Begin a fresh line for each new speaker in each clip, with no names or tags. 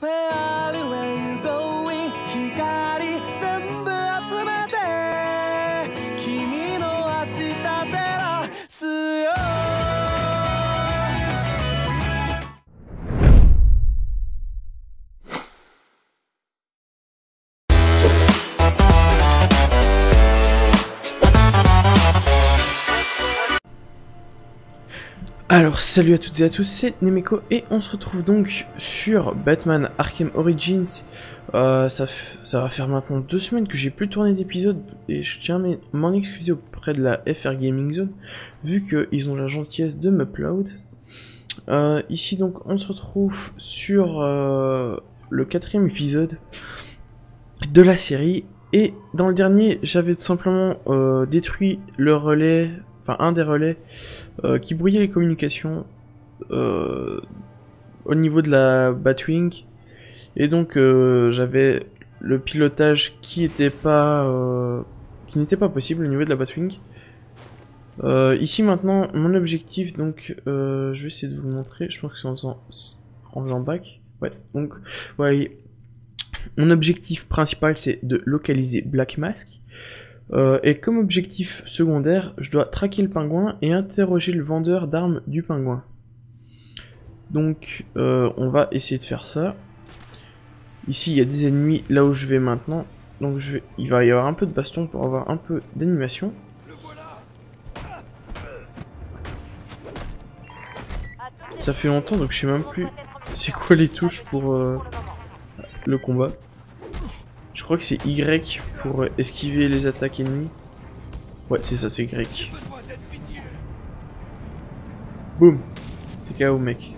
Where are you, where you going? 光全部集めて君の明日照らすよ。
Alors salut à toutes et à tous, c'est Nemeko et on se retrouve donc sur Batman Arkham Origins. Ça va faire maintenant 2 semaines que j'ai plus tourné d'épisode et je tiens à m'en excuser auprès de la FR Gaming Zone vu qu'ils ont la gentillesse de m'upload. Ici donc on se retrouve sur le 4e épisode de la série et dans le dernier j'avais tout simplement détruit le relais. Enfin, un des relais qui brouillait les communications au niveau de la Batwing. Et donc, j'avais le pilotage qui n'était pas possible au niveau de la Batwing. Ici, maintenant, mon objectif, donc, je vais essayer de vous le montrer. Je pense que c'est en faisant back. Ouais, donc, voilà. Mon objectif principal, c'est de localiser Black Mask. Et comme objectif secondaire, je dois traquer le pingouin et interroger le vendeur d'armes du pingouin. Donc, on va essayer de faire ça. Ici, il y a des ennemis là où je vais maintenant. Donc, il va y avoir un peu de baston pour avoir un peu d'animation. Ça fait longtemps, donc je sais même plus c'est quoi les touches pour le combat. Je crois que c'est Y pour esquiver les attaques ennemies. Ouais, c'est ça, c'est Y. Boum. T'es KO, mec.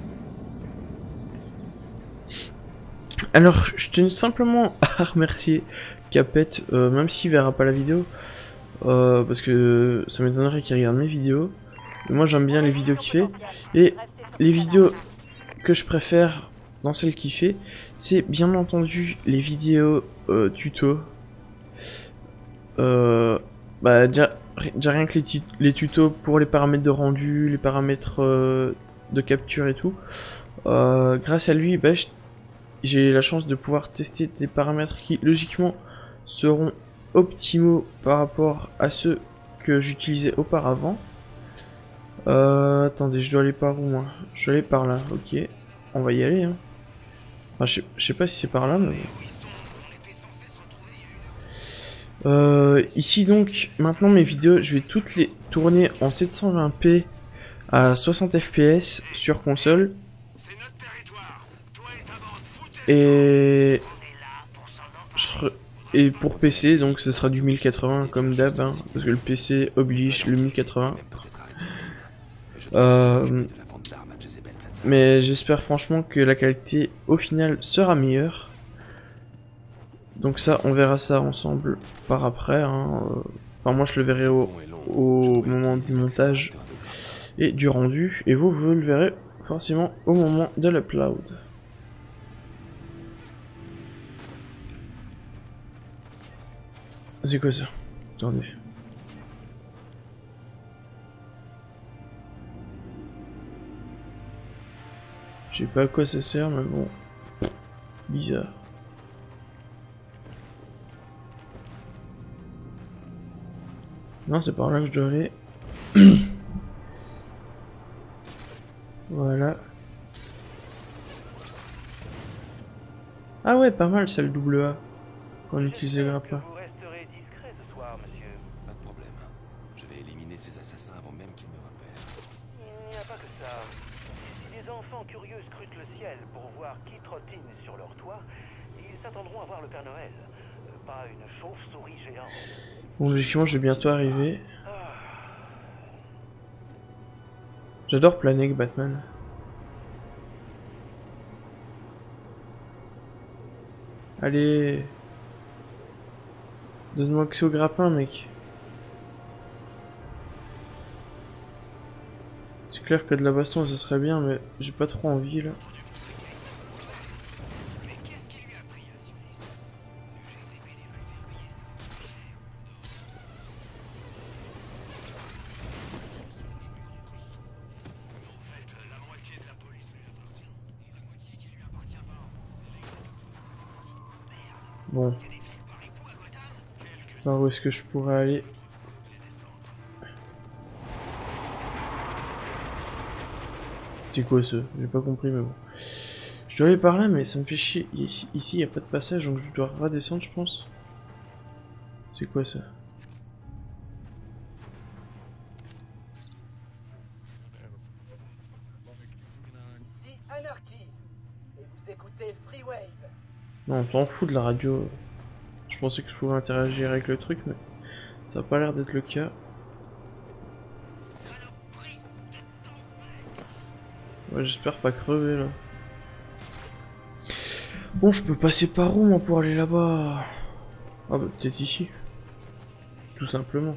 Alors, je tenais simplement à remercier Capet, même s'il verra pas la vidéo, parce que ça m'étonnerait qu'il regarde mes vidéos. Mais moi, j'aime bien les vidéos qu'il fait. Et les vidéos que je préfère dans celles qu'il fait, c'est bien entendu les vidéos tuto. Bah déjà rien que les tutos pour les paramètres de rendu, les paramètres de capture et tout. Grâce à lui, bah, j'ai la chance de pouvoir tester des paramètres qui logiquement seront optimaux par rapport à ceux que j'utilisais auparavant. Attendez, je dois aller par où moi? Je dois aller par là, ok. On va y aller, hein. Enfin, je sais pas si c'est par là, mais... ici donc, maintenant mes vidéos, je vais toutes les tourner en 720p à 60 fps sur console. Et pour PC, donc ce sera du 1080 comme d'hab, hein, parce que le PC oblige le 1080. Mais j'espère franchement que la qualité au final sera meilleure. Donc ça, on verra ça ensemble par après. Hein. Enfin moi je le verrai au moment du montage et du rendu. Et vous le verrez forcément au moment de l'upload. C'est quoi ça? Attendez. Je sais pas à quoi ça sert, mais bon. Bizarre. Non, c'est par là que je dois aller. Voilà. Ah ouais, pas mal ça le double A. Quand on utilise le grappin.
Vous resterez discret ce soir, monsieur.
Pas de problème. Je vais éliminer ces assassins avant même qu'ils me repèrent.
Il n'y a pas que ça. Si des enfants curieux scrutent le ciel pour voir qui trottine sur leur toit, ils s'attendront à voir le Père Noël. Pas une chauve-souris géante.
Bon, logiquement, je vais bientôt arriver. J'adore planer avec Batman. Allez. Donne-moi accès au grappin, mec. C'est clair que de la baston, ça serait bien, mais j'ai pas trop envie, là. Bon. Alors où est-ce que je pourrais aller? C'est quoi ça? J'ai pas compris mais bon. Je dois aller par là mais ça me fait chier. Ici il n'y a pas de passage donc je dois redescendre je pense. C'est quoi ça?
Dit Anarchy et vous écoutez Freewave.
Non, on s'en fout de la radio. Je pensais que je pouvais interagir avec le truc, mais ça n'a pas l'air d'être le cas. Ouais, j'espère pas crever là. Bon, je peux passer par où moi pour aller là-bas? Ah bah peut-être ici. Tout simplement.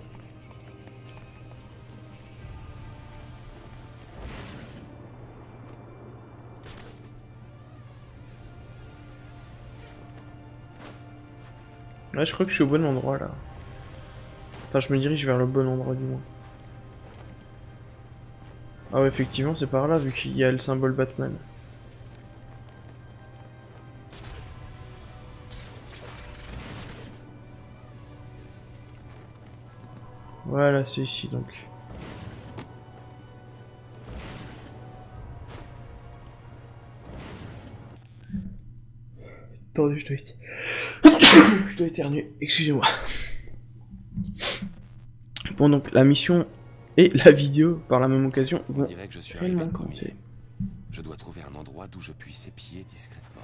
Ouais, je crois que je suis au bon endroit là. Enfin, je me dirige vers le bon endroit du moins. Ah ouais, effectivement, c'est par là vu qu'il y a le symbole Batman. Voilà, c'est ici donc. Attendez, je dois éternuer, excusez-moi. Bon, donc la mission et la vidéo, par la même occasion,
On
vont
dirait que je suis arrivé
réellement
le premier.
commencer.
Je dois trouver un endroit d'où je puisse épier discrètement.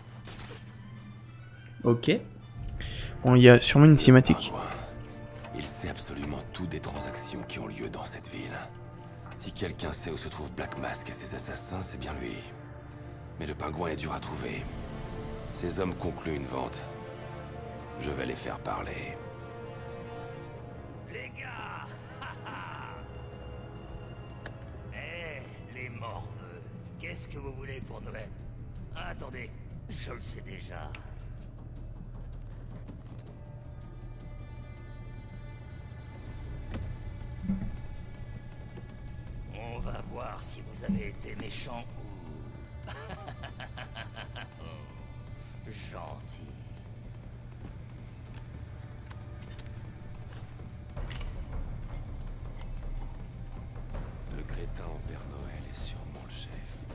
Ok. Bon, il y a sûrement une cinématique.
Pingouin. Il sait absolument tout des transactions qui ont lieu dans cette ville. Si quelqu'un sait où se trouve Black Mask et ses assassins, c'est bien lui. Mais le pingouin est dur à trouver. Ces hommes concluent une vente. Je vais les faire parler.
Les gars! Les morveux, qu'est-ce que vous voulez pour Noël? Attendez, je le sais déjà. On va voir si vous avez été méchant ou... gentil.
Le crétin au Père Noël est sûrement le chef.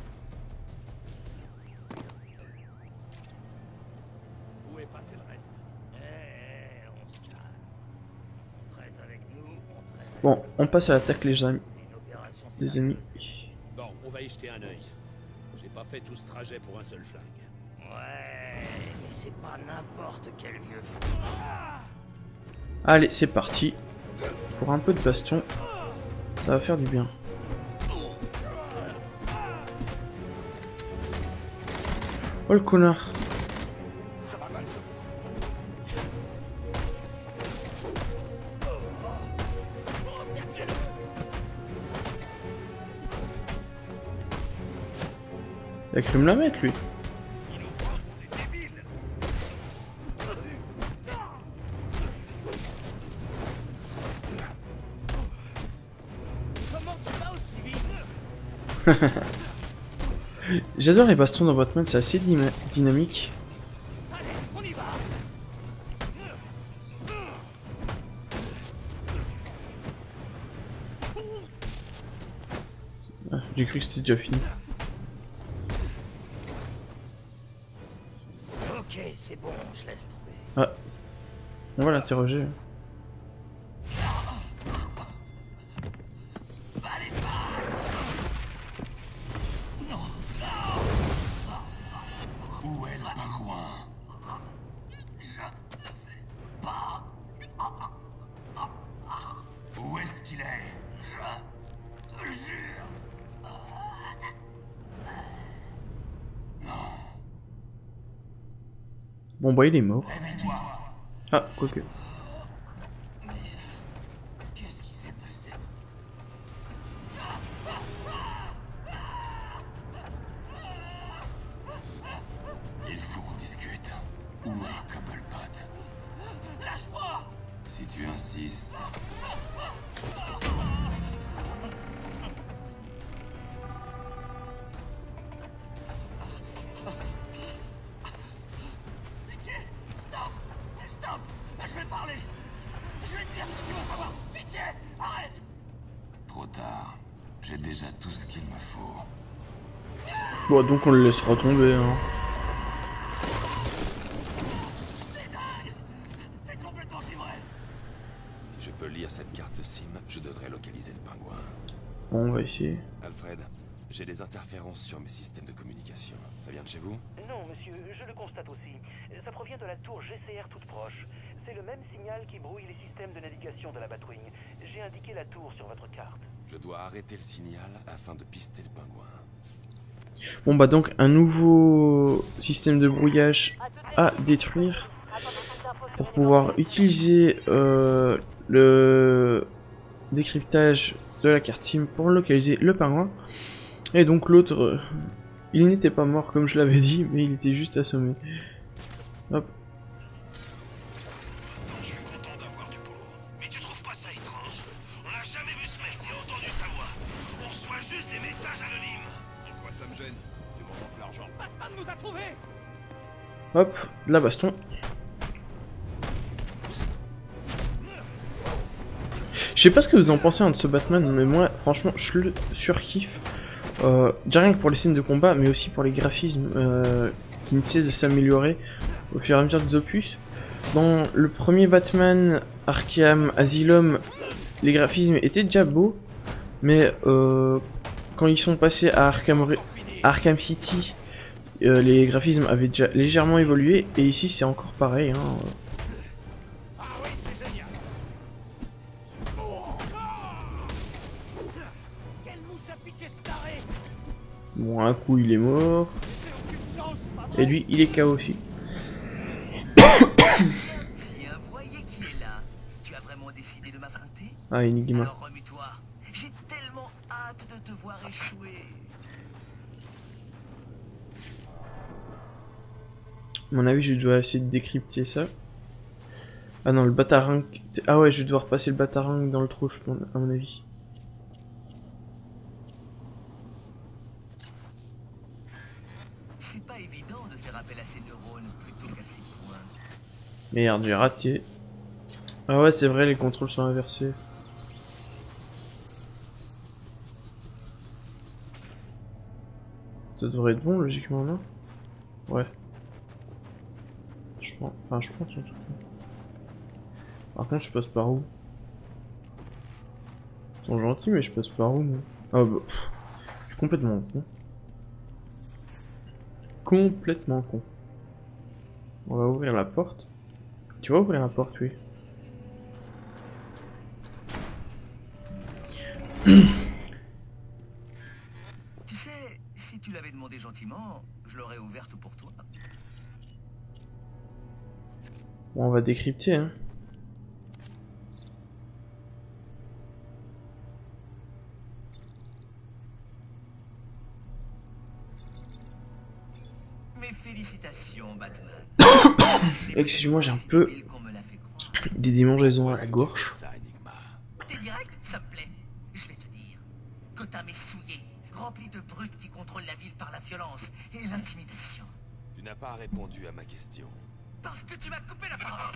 Où est passé le reste? On se calme. On traite avec nous, on traite.
Bon, on passe à l'attaque les amis.
C'est une opération
Les ennemis.
Bon, on va y jeter un œil. J'ai pas fait tout ce trajet pour un seul flingue.
Ouais, mais c'est pas n'importe quel vieux fou.
Allez, c'est parti. Pour un peu de baston, ça va faire du bien. Oh le connard. Il a cru me la mettre lui.
Comment tu vas aussi vite?
J'adore les bastons dans Batman, c'est assez dynamique.
Allez, on y va.
Ah, j'ai cru que c'était déjà fini.
Ok, c'est bon, je laisse tomber.
Ah, on va l'interroger.
Où est le pingouin? Je ne sais pas. Où est-ce qu'il est? Je te jure.
Bon bah il est mort.
Réveille-toi.
Ah, quoique.
Qu'est-ce qui s'est passé?
Il faut qu'on discute. Où est Cobblepot?
Lâche-moi!
Si tu insistes.
Pitié! Stop!
déjà tout ce qu'il me faut.
Bon, donc on le laissera tomber, hein.
Si je peux lire cette carte SIM, je devrais localiser le pingouin.
Bon, on va essayer.
Alfred, j'ai des interférences sur mes systèmes de communication. Ça vient de chez vous?
Non, monsieur, je le constate aussi. Ça provient de la tour GCR toute proche. C'est le même signal qui brouille les systèmes de navigation de la Batwing. J'ai indiqué la tour sur votre carte.
Je dois arrêter le signal afin de pister le pingouin.
Bon bah donc un nouveau système de brouillage à détruire pour pouvoir utiliser le décryptage de la carte SIM pour localiser le pingouin. Et donc l'autre, il n'était pas mort comme je l'avais dit, mais il était juste assommé. Hop.
Je suis content d'avoir du boulot. Mais tu trouves pas ça étrange? On n'a jamais vu ce mec ni entendu sa voix. On reçoit juste des messages anonymes.
Quoi, ça me gêne? Du moment que l'argent.
Batman nous a trouvés.
Hop, de la baston. Je sais pas ce que vous en pensez de ce Batman, mais moi, franchement, je le surkiffe. Déjà rien que pour les scènes de combat, mais aussi pour les graphismes qui ne cessent de s'améliorer au fur et à mesure des opus. Dans le premier Batman, Arkham Asylum, les graphismes étaient déjà beaux, mais quand ils sont passés à Arkham City, les graphismes avaient déjà légèrement évolué, et ici c'est encore pareil. Hein.
Ah oui, c'est génial. Quelle mouche a piqué ce taré?
Bon, un coup il est mort,
J'ai aucune chance, pas vrai?
et lui il est KO aussi.
Tiens, voyez qui est là. Tu as vraiment décidé de m'affronter?
Ah, Enigma.
Alors remue-toi. J'ai tellement hâte de te voir échouer.
À mon avis, je dois essayer de décrypter ça. Ah non, le batarangue. Ah ouais, je vais devoir passer le batarangue dans le trou, je pense, à mon avis.
C'est pas évident de faire appel à ses neurones plutôt qu'à ses points.
Merde, j'ai raté. Ah ouais, c'est vrai, les contrôles sont inversés. Ça devrait être bon, logiquement, non? Ouais. Je pense, enfin, je pense en tout cas. Par contre, je passe par où? Ils sont gentils, mais je passe par où, moi? Ah bah, je suis complètement con. Complètement con. On va ouvrir la porte. Tu vas ouvrir la porte, oui.
Tu sais, si tu l'avais demandé gentiment, je l'aurais ouverte pour toi.
Bon, on va décrypter, hein.
Mes félicitations, Batman.
Excuse-moi, j'ai un peu
Qu'on me l'a fait croire.
des démangeaisons à la gorge.
Ça, Enigma.
T'es direct, ça me plaît. Je vais te dire. Gotham est souillé, rempli de brutes qui contrôlent la ville par la violence et l'intimidation.
Tu n'as pas répondu à ma question.
Parce que tu m'as coupé la parole.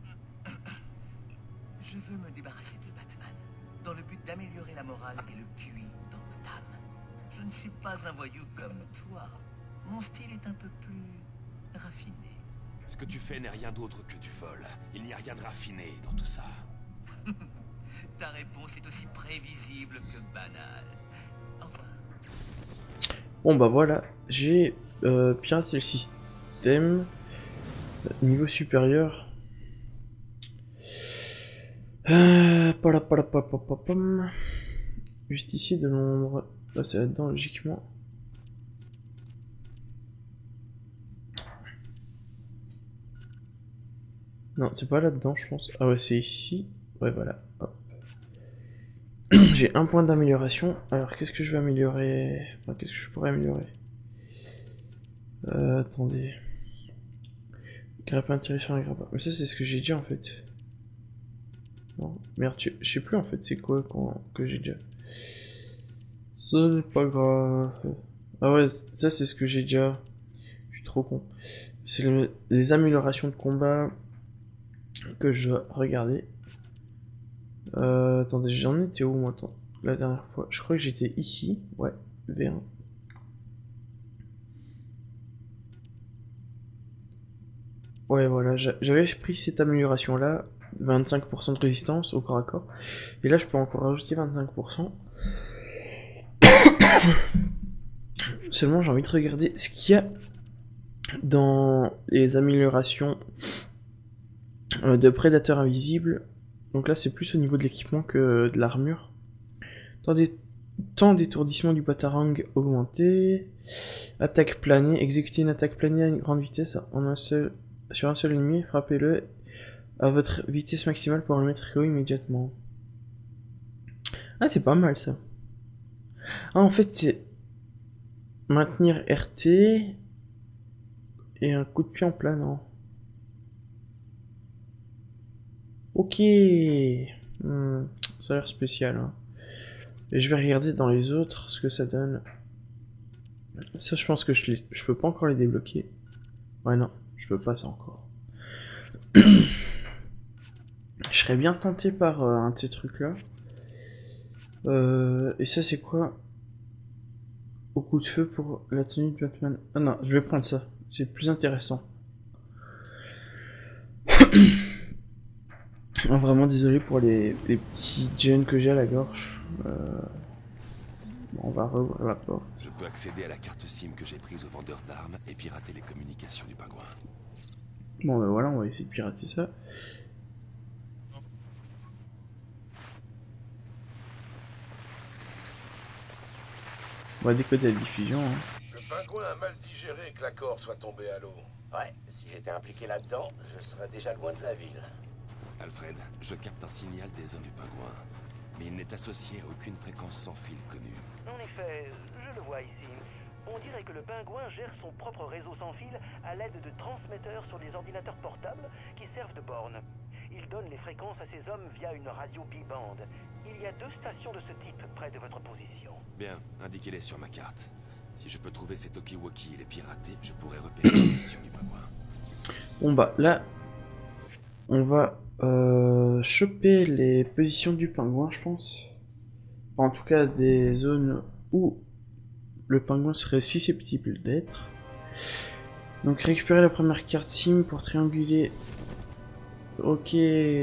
Je veux me débarrasser de Batman, dans le but d'améliorer la morale et le QI dans Gotham. Je ne suis pas un voyou comme toi. Mon style est un peu plus raffiné.
Ce que tu fais n'est rien d'autre que du vol. Il n'y a rien de raffiné dans tout ça.
Ta réponse est aussi prévisible que banale. Enfin,
Bon bah voilà, j'ai piraté le système. Niveau supérieur. Justicier de Londres. Là c'est là-dedans logiquement. Non, c'est pas là-dedans je pense. Ah ouais, c'est ici. Ouais voilà. Hop. J'ai un point d'amélioration. Alors qu'est-ce que je vais améliorer? Enfin, qu'est-ce que je pourrais améliorer? Attendez. Grappin tiré sur un grappin. Mais ça c'est ce que j'ai déjà en fait. Non, merde, je sais plus en fait c'est quoi que j'ai déjà. C'est pas grave. Ah ouais, ça c'est ce que j'ai déjà. Je suis trop con. C'est les améliorations de combat que je dois regarder. Attendez, j'en étais où moi? Attends. la dernière fois. Je crois que j'étais ici. Ouais, V1. Ouais, voilà, j'avais pris cette amélioration là, 25% de résistance au corps à corps. Et là, je peux encore rajouter 25%. Seulement, j'ai envie de regarder ce qu'il y a dans les améliorations de prédateurs invisibles. Donc là, c'est plus au niveau de l'équipement que de l'armure. Temps d'étourdissement du batarang augmenté. Attaque planée. Exécuter une attaque planée à une grande vitesse sur un seul ennemi. Frappez-le à votre vitesse maximale pour le mettre KO immédiatement. Ah, c'est pas mal ça. Ah, en fait, c'est maintenir RT et un coup de pied en planant. Ok. Ça a l'air spécial. Hein. Et je vais regarder dans les autres ce que ça donne. Ça, je pense que je peux pas encore les débloquer. Ouais, non, je peux pas ça encore. Je serais bien tenté par un de ces trucs-là. Et ça, c'est quoi? Au coup de feu pour la tenue de Batman. Ah non, je vais prendre ça. C'est plus intéressant. Oh, vraiment désolé pour les petits gènes que j'ai à la gorge. Bon, on va rouvrir la porte.
Je peux accéder à la carte SIM que j'ai prise au vendeur d'armes et pirater les communications du pingouin.
Bon ben voilà, on va essayer de pirater ça. On va décoder la diffusion. Hein.
Le pingouin a mal digéré que l'accord soit tombé à l'eau.
Ouais, si j'étais impliqué là-dedans, je serais déjà loin de la ville.
Alfred, je capte un signal des hommes du pingouin, mais il n'est associé à aucune fréquence sans fil connue.
En effet, je le vois ici. On dirait que le pingouin gère son propre réseau sans fil à l'aide de transmetteurs sur des ordinateurs portables qui servent de borne. Il donne les fréquences à ses hommes via une radio bi-bande. Il y a 2 stations de ce type près de votre position.
Bien, indiquez-les sur ma carte. Si je peux trouver ces talkie-walkie et les pirater, je pourrais repérer la position du pingouin.
Bon bah là, on va choper les positions du pingouin, je pense. En tout cas, des zones où le pingouin serait susceptible d'être. Donc récupérer la première carte SIM pour trianguler. Ok.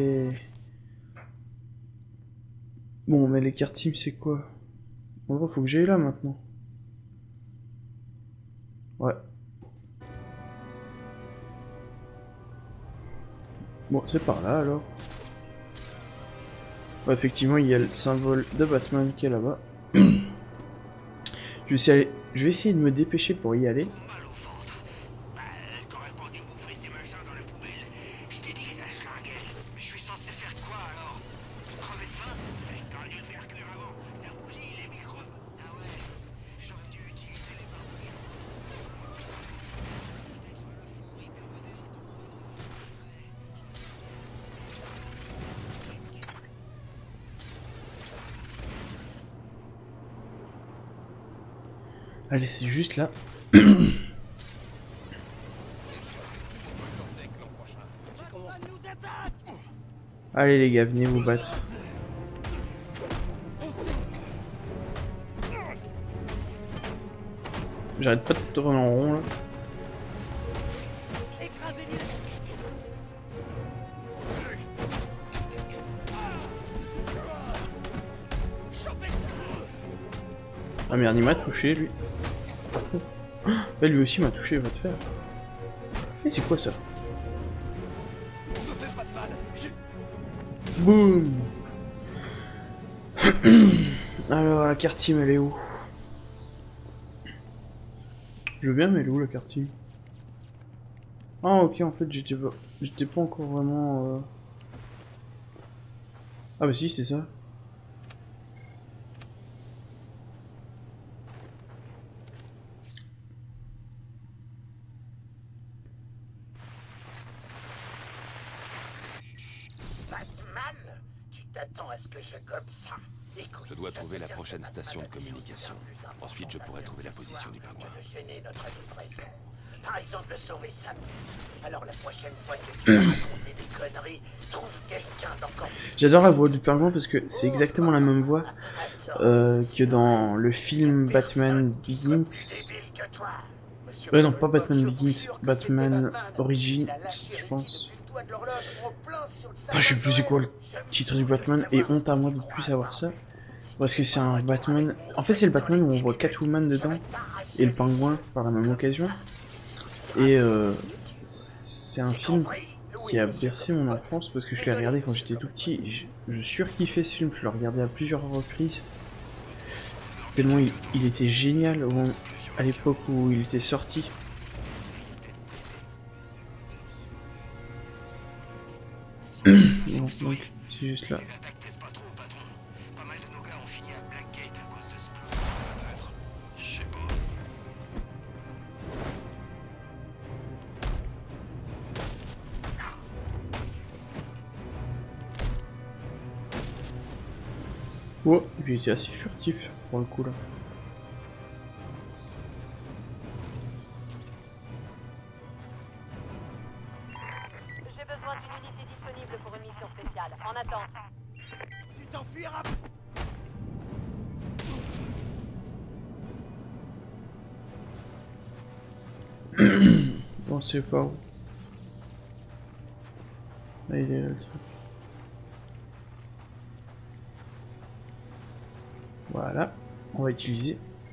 Bon, mais les cartes SIM, c'est quoi? En gros, faut que j'aille là maintenant. Ouais. Bon, c'est par là alors. Ouais, effectivement, il y a le symbole de Batman qui est là-bas. Je vais essayer de me dépêcher pour y aller.
Mal au ventre. Bah, t'aurais pas dû bouffer ces machins dans la poubelle. Je t'ai dit que ça schlinguait. Mais je suis censé faire quoi alors? Crever de faim? T'aurais dû le faire cuire avant. Ça rougit, les microbes. Ah ouais, j'aurais dû utiliser les barbouilles.
Allez, c'est juste là. Allez les gars, venez vous battre. J'arrête pas de tourner en rond là. Ah merde, il m'a touché lui. Bah, lui aussi m'a touché, va te faire. Et c'est quoi ça? Boum. Alors la carte SIM elle est où? Je veux bien, mais elle est où la carte SIM? Ah ok, en fait j'étais pas encore vraiment... Ah bah si, c'est ça.
T'attends à ce que je gobe ça. Écoute,
Je dois trouver la prochaine station de communication. Ensuite, je pourrai trouver la position du pingouin.
De gêner notre livraison. Par exemple, sauver Sam. Alors la prochaine fois que tu vas raconter des conneries, trouve quelqu'un d'encore plus...
J'adore la voix du Pingouin parce que c'est exactement la même voix que dans le film Batman Begins. Non, pas Batman Begins, Batman Origins, je pense. Enfin, je sais plus c'est quoi le titre du Batman, et honte à moi de plus savoir ça. Parce que c'est un Batman... En fait, c'est le Batman où on voit Catwoman dedans, et le Pingouin par la même occasion. Et c'est un film qui a bercé mon enfance parce que je l'ai regardé quand j'étais tout petit. Et je surkiffais ce film, je l'ai regardé à plusieurs reprises. Tellement il était génial à l'époque où il était sorti. Donc c'est juste là. Oh, j'ai été assez furtif pour le coup là.
J'ai besoin d'une unité disponible pour une mission spéciale. En attente.
Tu t'enfuiras.
On sait pas où. Là, il est là le truc. Voilà, on va utiliser.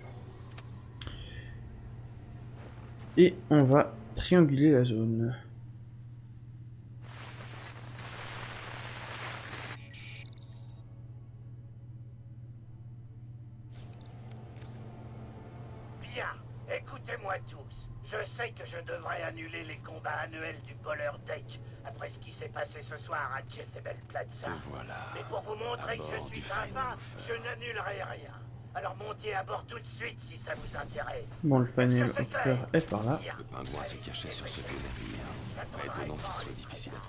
Et on va trianguler la zone.
Bien, écoutez-moi tous. Je sais que je devrais annuler les combats annuels du Polar Deck après ce qui s'est passé ce soir à Jezebel Plaza.
Voilà.
Mais pour vous montrer que
À
je
bord
suis
du
sympa,
Final
je n'annulerai rien. Alors montez à bord tout de suite si ça vous intéresse.
Bon, le Final Hopper est par là.
Le Pingouin se cachait sur ce vieux navire. Étonnant qu'il soit difficile à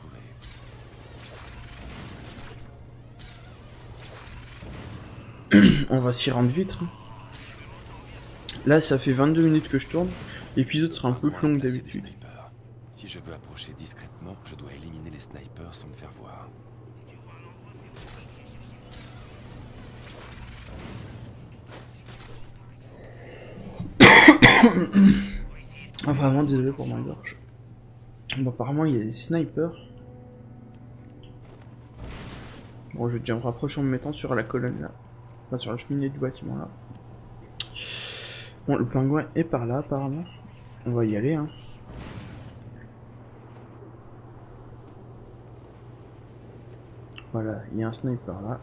trouver.
On va s'y rendre vite. Hein. Là, ça fait 22 minutes que je tourne. L'épisode sera un peu plus long que d'habitude.
Si je veux approcher discrètement, je dois éliminer les snipers sans me faire voir.
Ah, vraiment désolé pour ma gorge. Bon, apparemment il y a des snipers. Bon, je vais déjà me rapprocher en me mettant sur la colonne là. Enfin sur la cheminée du bâtiment là. Bon, le Pingouin est par là apparemment. On va y aller hein. Voilà, il y a un sniper là.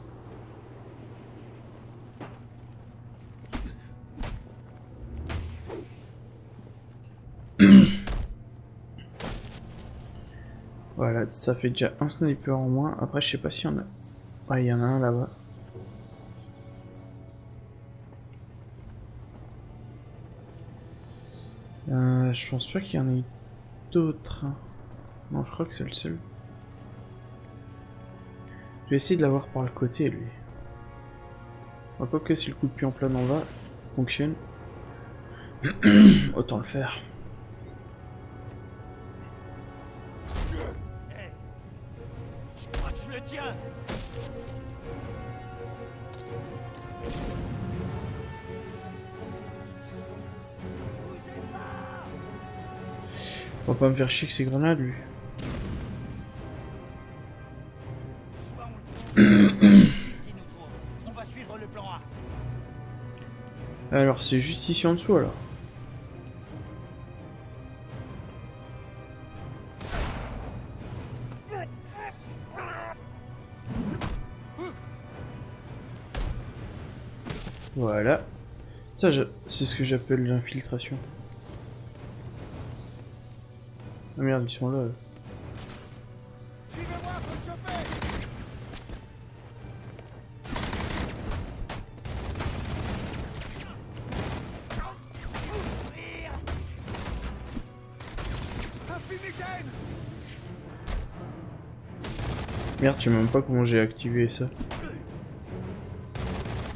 Voilà, ça fait déjà un sniper en moins. Après, je sais pas s'il y en a. Ouais, il y en a un là-bas. Je pense pas qu'il y en ait d'autres. Non, je crois que c'est le seul. Je vais essayer de l'avoir par le côté, lui. Enfin, quoi que si le coup de pied en plein en va, fonctionne. Autant le faire.
Je crois que je le tiens.
On va pas me faire chier que ces grenades, lui.
On va suivre le plan A.
Alors, c'est juste ici en dessous, alors. Voilà. Ça, c'est ce que j'appelle l'infiltration. Ah merde, ils sont là.
Suivez-moi, faut le choper. Un fumigène.
Merde, je sais même pas comment j'ai activé ça.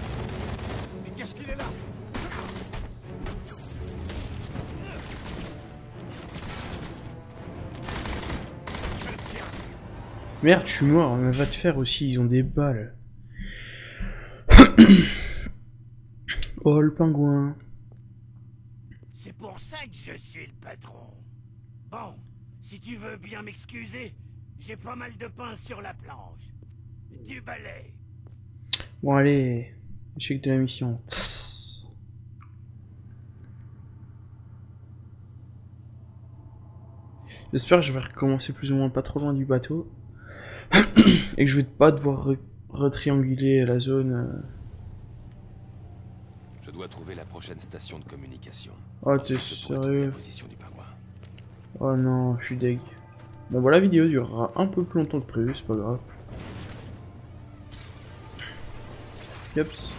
Mais qu'est-ce qu'il est là?
Merde, je suis mort, mais va te faire aussi, ils ont des balles. Oh, le pingouin.
C'est pour ça que je suis le patron. Bon, si tu veux bien m'excuser, j'ai pas mal de pain sur la planche. Du balai.
Bon, allez. Échec de la mission. Tss. J'espère que je vais recommencer plus ou moins pas trop loin du bateau. Et que je vais pas devoir retrianguler la zone.
Je dois trouver la prochaine station de communication.
Oh, t'es
Ensuite, je pourrai trouver
sérieux?
la position du pingouin.
Oh non, je suis deg. Bon, bah la vidéo durera un peu plus longtemps que prévu, c'est pas grave. Yops.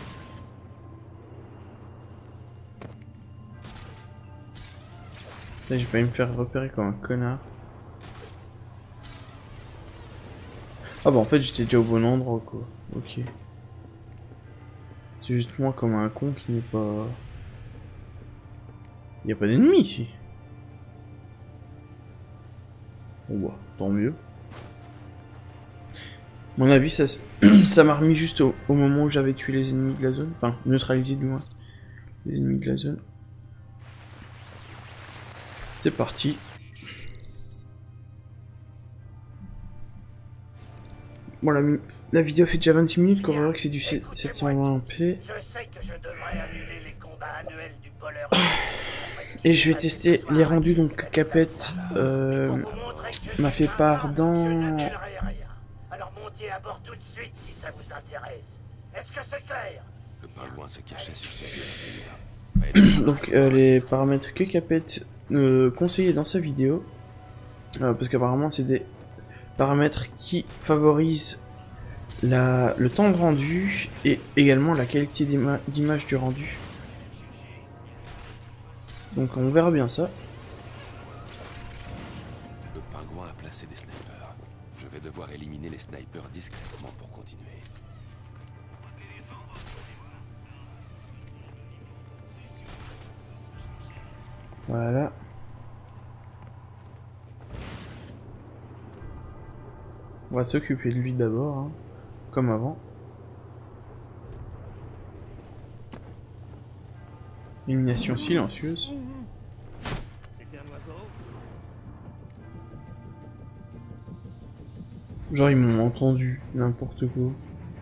Là, j'ai failli me faire repérer comme un connard. Ah bah en fait j'étais déjà au bon endroit quoi. Ok. C'est juste moi comme un con qui n'est pas... Y a pas d'ennemis ici. Bon bah, tant mieux. À mon avis ça, ça m'a remis juste au moment où j'avais tué les ennemis de la zone. Enfin, neutralisé du moins. Les ennemis de la zone. C'est parti. Bon, la vidéo fait déjà 26 minutes, qu'on va voir que c'est du 720p.
Je sais que je devrais annuler les combats annuels du voleur.
Et je vais tester les rendus, donc Capette m'a fait part dans...
Alors montez à bord tout de suite si ça vous intéresse. Est-ce que c'est clair?
Le pingouin se cachait sur ce vieux navire.
Donc les paramètres que Capette conseillait dans sa vidéo, parce qu'apparemment c'est des paramètres qui favorisent le temps de rendu et également la qualité d'image du rendu. Donc on verra bien ça.
Le pingouin a placé des snipers. Je vais devoir éliminer les snipers discrètement pour continuer.
Voilà. On va s'occuper de lui d'abord, hein, comme avant. Élimination silencieuse. Genre ils m'ont entendu, n'importe quoi.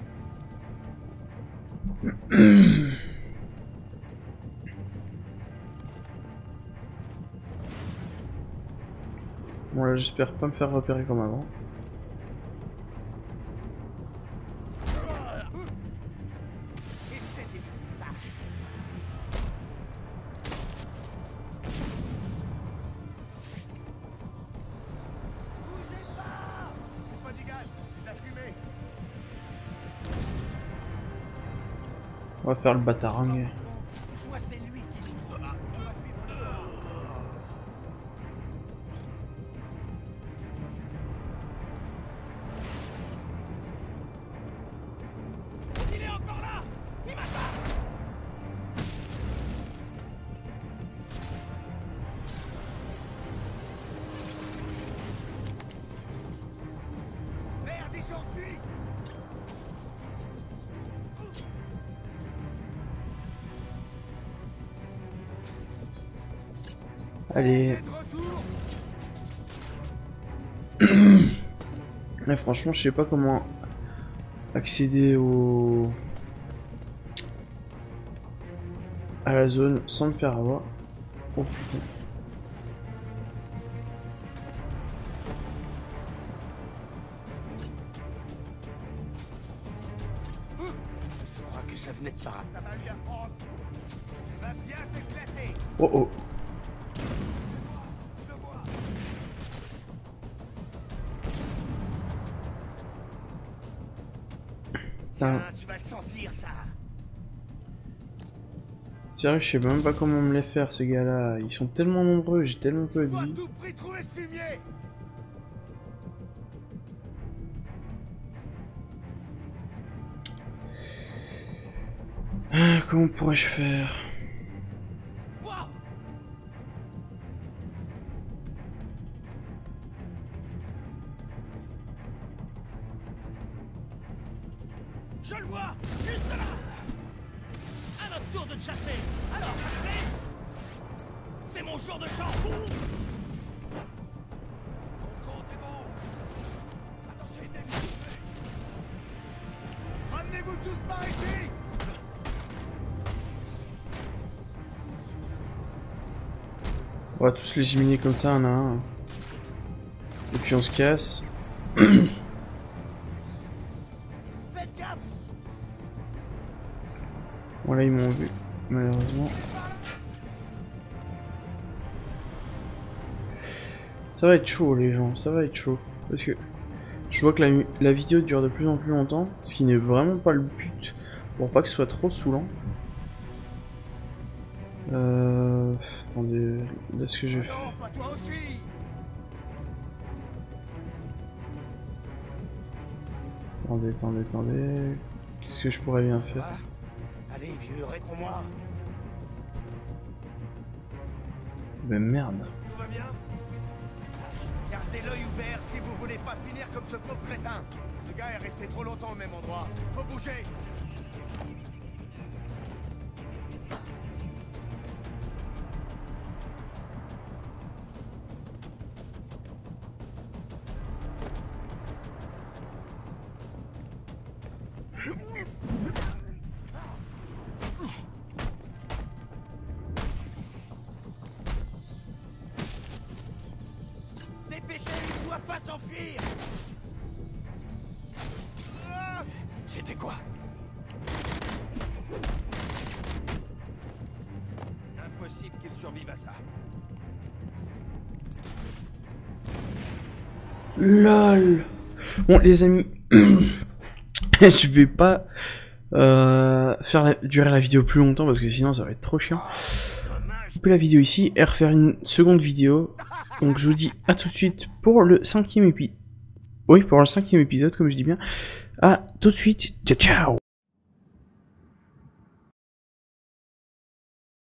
Bon là j'espère pas me faire repérer comme avant. On va faire le batarangue.
Il est encore là! Il m'attend! Merde, il s'enfuit!
Allez. Mais franchement, je sais pas comment accéder à la zone sans me faire avoir. Oh putain.
Je crois que ça venait de par là.
Ça va lui apprendre. Il va bien t'éclater.
Oh oh.
Tiens, tu vas le sentir, ça.
Sérieux, je sais même pas comment me les faire ces gars-là. Ils sont tellement nombreux, j'ai tellement peu de
Faut à
vie.
tout prix trouver ce fumier.
Ah, comment pourrais-je faire?
Je le vois, juste là. À notre tour de chasser. Alors, ça te plaît? C'est mon jour de chance. Ton compte est bon. Attention, il est ramenez-vous tous par ici.
On va tous les éliminer comme ça, un à un. Et puis on se casse. Voilà, ils m'ont vu, malheureusement. Ça va être chaud, les gens, ça va être chaud. Parce que je vois que la vidéo dure de plus en plus longtemps, ce qui n'est vraiment pas le but, pour pas que ce soit trop saoulant. Attendez, là ce que je vais faire. Attendez. Qu'est-ce que je pourrais bien faire?
Allez, vieux, réponds-moi.
Mais merde.
Tout va bien? Gardez l'œil ouvert si vous voulez pas finir comme ce pauvre crétin. Ce gars est resté trop longtemps au même endroit. Faut bouger. Dépêchez, il doit pas s'enfuir. C'était quoi? Impossible qu'il survive à ça.
LOL. Bon les amis, je vais pas durer la vidéo plus longtemps parce que sinon ça va être trop chiant. Couper la vidéo ici et refaire une seconde vidéo. Donc je vous dis à tout de suite pour le 5e épisode. Oui, pour le 5e épisode comme je dis bien. À tout de suite, ciao ciao.